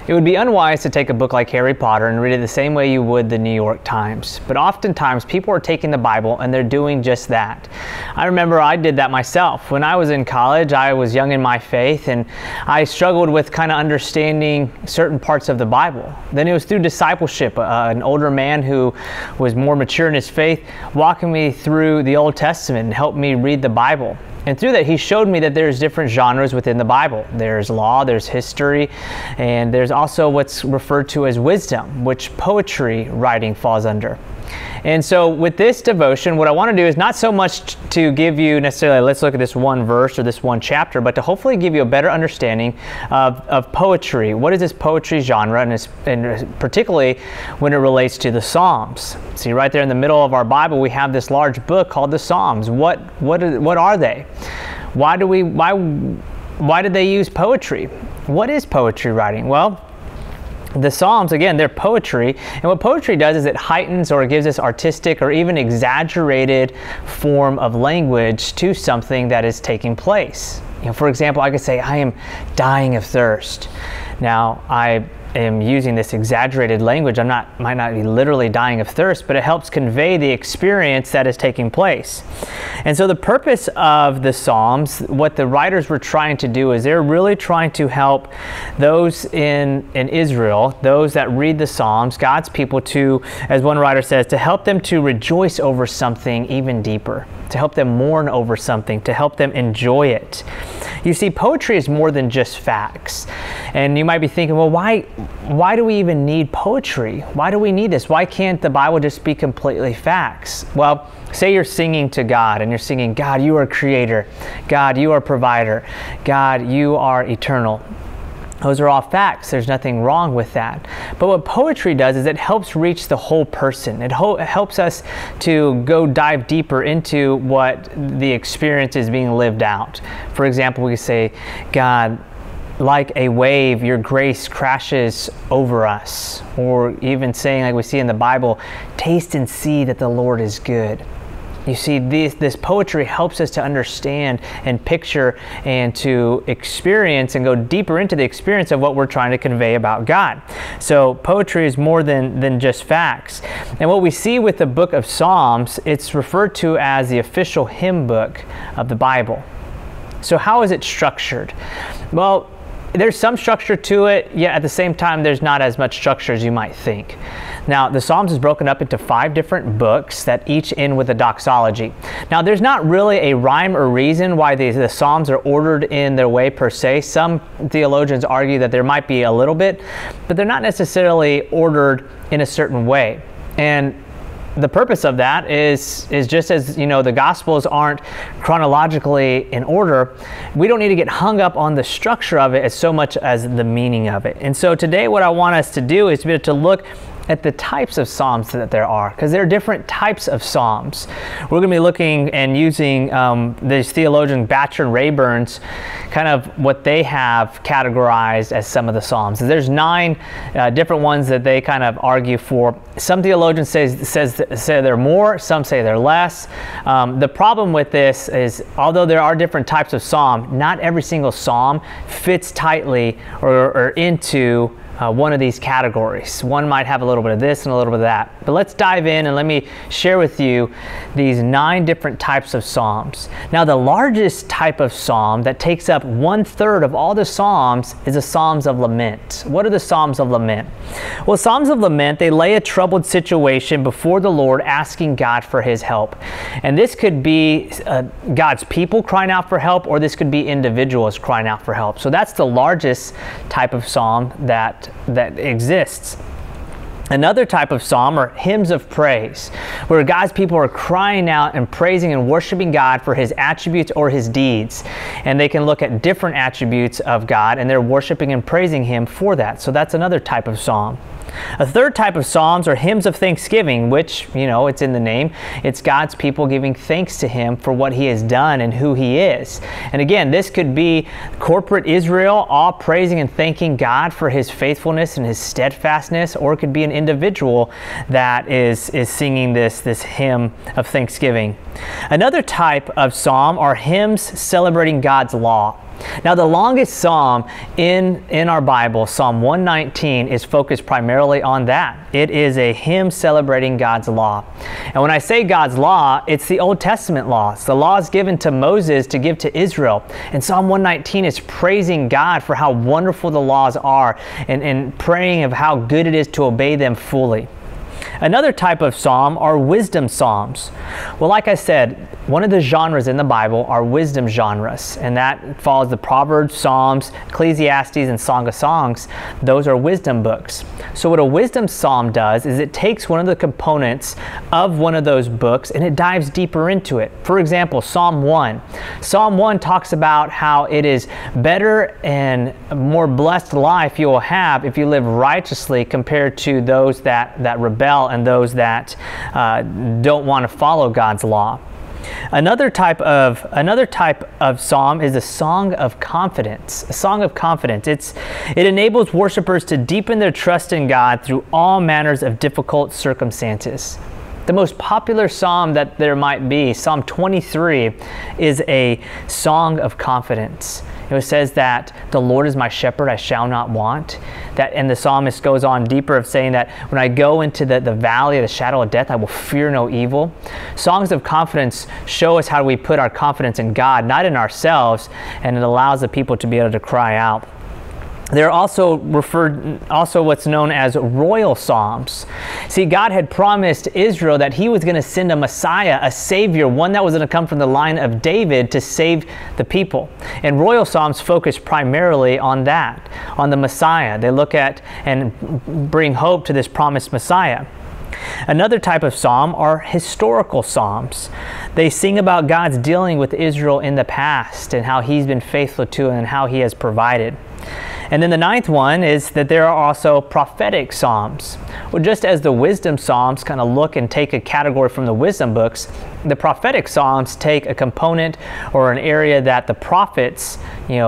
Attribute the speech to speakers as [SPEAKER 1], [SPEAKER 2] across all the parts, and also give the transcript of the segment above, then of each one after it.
[SPEAKER 1] It would be unwise to take a book like Harry Potter and read it the same way you would the New York Times. But oftentimes people are taking the Bible and they're doing just that. I remember I did that myself. When I was in college, I was young in my faith and I struggled with kind of understanding certain parts of the Bible. Then it was through discipleship, an older man who was more mature in his faith, walking me through the Old Testament and helped me read the Bible. And through that, he showed me that there's different genres within the Bible. There's law, there's history, and there's also what's referred to as wisdom, which poetry writing falls under. And so with this devotion, what I want to do is not so much to give you necessarily, let's look at this one verse or this one chapter, but to hopefully give you a better understanding of poetry. What is this poetry genre, and particularly when it relates to the Psalms? See, right there in the middle of our Bible, we have this large book called the Psalms. What are they? Why did they use poetry? What is poetry writing? Well, the Psalms, again, they're poetry, and what poetry does is it heightens or gives us artistic or even exaggerated form of language to something that is taking place. You know, for example, I could say, I am dying of thirst. Now, I am using this exaggerated language. Might not be literally dying of thirst, but it helps convey the experience that is taking place. And so the purpose of the Psalms, what the writers were trying to do is they're really trying to help those in Israel, those that read the Psalms, God's people, to, as one writer says, to help them to rejoice over something even deeper, to help them mourn over something, to help them enjoy it. You see, poetry is more than just facts. And you might be thinking, well, why do we even need poetry? Why do we need this? Why can't the Bible just be completely facts? Well, say you're singing to God and you're singing, God, you are creator. God, you are provider. God, you are eternal. Those are all facts. There's nothing wrong with that. But what poetry does is it helps reach the whole person. It helps us to go dive deeper into what the experience is being lived out. For example, we say, God, like a wave, your grace crashes over us. Or even saying, like we see in the Bible, taste and see that the Lord is good. You see, this poetry helps us to understand and picture and to experience and go deeper into the experience of what we're trying to convey about God. So poetry is more than just facts. And what we see with the book of Psalms, it's referred to as the official hymn book of the Bible. So how is it structured? Well, there's some structure to it, yet at the same time, there's not as much structure as you might think. Now, the Psalms is broken up into 5 different books that each end with a doxology. Now, there's not really a rhyme or reason why the Psalms are ordered in their way per se. Some theologians argue that there might be a little bit, but they're not necessarily ordered in a certain way. And the purpose of that is just as, you know, the Gospels aren't chronologically in order, we don't need to get hung up on the structure of it as so much as the meaning of it. And so today what I want us to do is to look at the types of Psalms that there are, because there are different types of Psalms. We're going to be looking and using these theologian Bratcher Reyburn's kind of what they have categorized as some of the Psalms. There's 9 different ones that they kind of argue for. Some theologians say there are more, some say they're less. The problem with this is, although there are different types of Psalm, not every single Psalm fits tightly or into one of these categories. One might have a little bit of this and a little bit of that. But let's dive in and let me share with you these 9 different types of Psalms. Now, the largest type of Psalm that takes up 1/3 of all the Psalms is the Psalms of Lament. What are the Psalms of Lament? Well, Psalms of Lament, they lay a troubled situation before the Lord, asking God for His help. And this could be God's people crying out for help, or this could be individuals crying out for help. So that's the largest type of Psalm that exists. Another type of psalm are hymns of praise, where God's people are crying out and praising and worshiping God for His attributes or His deeds. And they can look at different attributes of God and they're worshiping and praising Him for that. So that's another type of psalm. A third type of psalms are hymns of thanksgiving, which, you know, it's in the name. It's God's people giving thanks to Him for what He has done and who He is. And again, this could be corporate Israel all praising and thanking God for His faithfulness and His steadfastness, or it could be an individual that is singing this hymn of thanksgiving. Another type of psalm are hymns celebrating God's law. Now, the longest psalm in our Bible, Psalm 119, is focused primarily on that. It is a hymn celebrating God's law. And when I say God's law, it's the Old Testament laws, the laws given to Moses to give to Israel. And Psalm 119 is praising God for how wonderful the laws are and praying of how good it is to obey them fully. Another type of psalm are wisdom psalms. Well, like I said, one of the genres in the Bible are wisdom genres, and that follows the Proverbs, Psalms, Ecclesiastes, and Song of Songs. Those are wisdom books. So what a wisdom psalm does is it takes one of the components of one of those books and it dives deeper into it. For example, Psalm 1. Psalm 1 talks about how it is better and a more blessed life you will have if you live righteously compared to those that rebel and those that don't want to follow God's law. Another type of psalm is a song of confidence. A song of confidence. It enables worshipers to deepen their trust in God through all manners of difficult circumstances. The most popular psalm that there might be, Psalm 23, is a song of confidence. It says that the Lord is my shepherd, I shall not want. And the psalmist goes on deeper of saying that when I go into the valley of the shadow of death, I will fear no evil. Songs of confidence show us how we put our confidence in God, not in ourselves, and it allows the people to be able to cry out. They're also what's known as royal psalms. See, God had promised Israel that he was going to send a Messiah, a Savior, one that was going to come from the line of David to save the people. And royal psalms focus primarily on that, on the Messiah. They look at and bring hope to this promised Messiah. Another type of psalm are historical psalms. They sing about God's dealing with Israel in the past and how he's been faithful to and how he has provided. And then the ninth one is that there are also prophetic psalms. Well, just as the wisdom psalms kind of look and take a category from the wisdom books, the prophetic psalms take a component or an area that the prophets,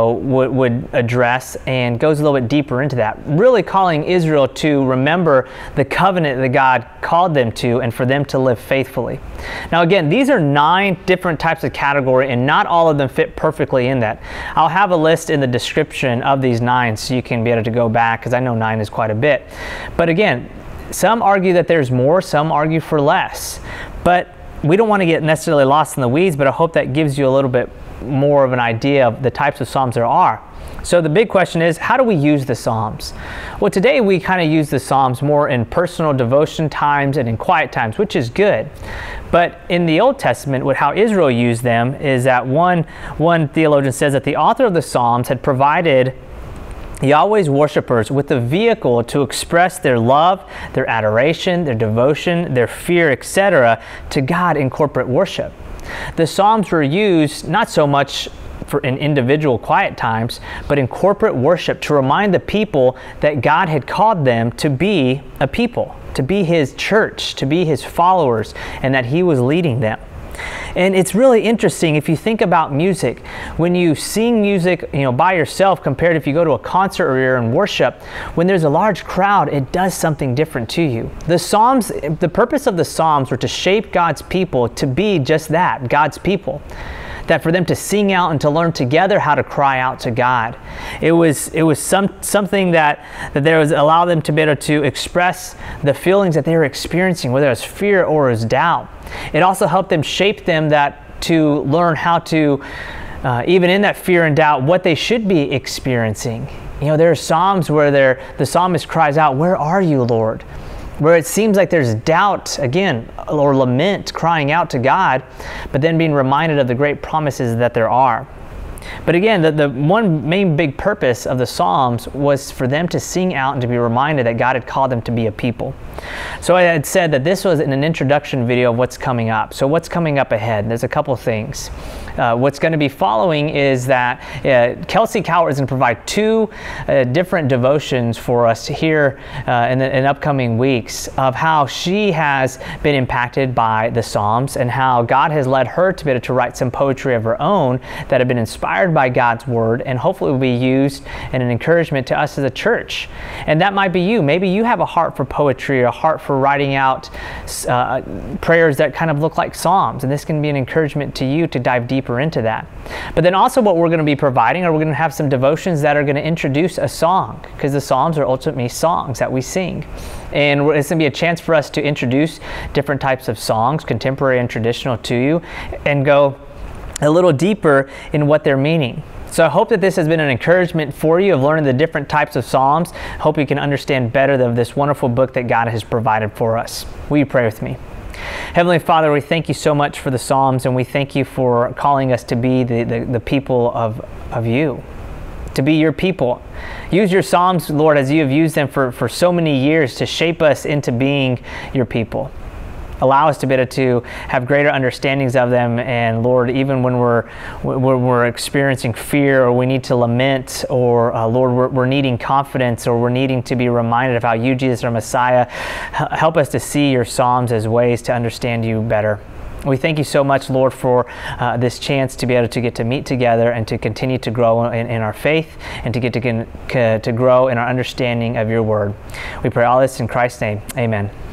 [SPEAKER 1] would address and goes a little bit deeper into that, really calling Israel to remember the covenant that God called them to and for them to live faithfully. Now again, these are 9 different types of category and not all of them fit perfectly in that. I'll have a list in the description of these 9 so you can be able to go back, because I know 9 is quite a bit. But again, some argue that there's more, some argue for less. But we don't want to get necessarily lost in the weeds, but I hope that gives you a little bit more of an idea of the types of psalms there are. So the big question is, how do we use the psalms? Well, today we kind of use the psalms more in personal devotion times and in quiet times, which is good. But in the Old Testament, how Israel used them is that one theologian says that the author of the psalms had provided Yahweh's worshipers with a vehicle to express their love, their adoration, their devotion, their fear, etc. to God in corporate worship. The Psalms were used not so much in individual quiet times, but in corporate worship to remind the people that God had called them to be a people, to be his church, to be his followers, and that he was leading them. And it's really interesting if you think about music. When you sing music, by yourself compared if you go to a concert or you're in worship, when there's a large crowd, it does something different to you. The Psalms, the purpose of the Psalms were to shape God's people to be just that, God's people. That for them to sing out and to learn together how to cry out to God. It was something that there was allow them to be able to express the feelings that they were experiencing, whether it was fear or it was doubt. It also helped them shape them to learn how to, even in that fear and doubt, what they should be experiencing. There are Psalms where the psalmist cries out, "Where are you, Lord?" Where it seems like there's doubt, again, or lament, crying out to God, but then being reminded of the great promises that there are. But again, the one main big purpose of the Psalms was for them to sing out and to be reminded that God had called them to be a people. So I had said that this was in an introduction video of what's coming up. So what's coming up ahead? There's a couple things. What's going to be following is that Kelsey Cowart is going to provide 2 different devotions for us here in upcoming weeks of how she has been impacted by the Psalms and how God has led her to be able to write some poetry of her own that have been inspired inspired by God's Word and hopefully will be used and an encouragement to us as a church. And that might be you. Maybe you have a heart for poetry, or a heart for writing out prayers that kind of look like psalms, and this can be an encouragement to you to dive deeper into that. But then also what we're going to be providing, we're going to have some devotions that are going to introduce a song, because the Psalms are ultimately songs that we sing. And it's going to be a chance for us to introduce different types of songs, contemporary and traditional, to you, and go a little deeper in what they're meaning. So I hope that this has been an encouragement for you of learning the different types of Psalms. Hope you can understand better of this wonderful book that God has provided for us. Will you pray with me? Heavenly Father, we thank you so much for the Psalms, and we thank you for calling us to be the people of you, to be your people. Use your Psalms, Lord, as you have used them for so many years to shape us into being your people. Allow us to be able to have greater understandings of them, and Lord, even when we're experiencing fear, or we need to lament, or Lord, we're needing confidence, or we're needing to be reminded of how you, Jesus, are Messiah, help us to see your Psalms as ways to understand you better. We thank you so much, Lord, for this chance to be able to get to meet together and to continue to grow in our faith, and to get to grow in our understanding of your word. We pray all this in Christ's name. Amen.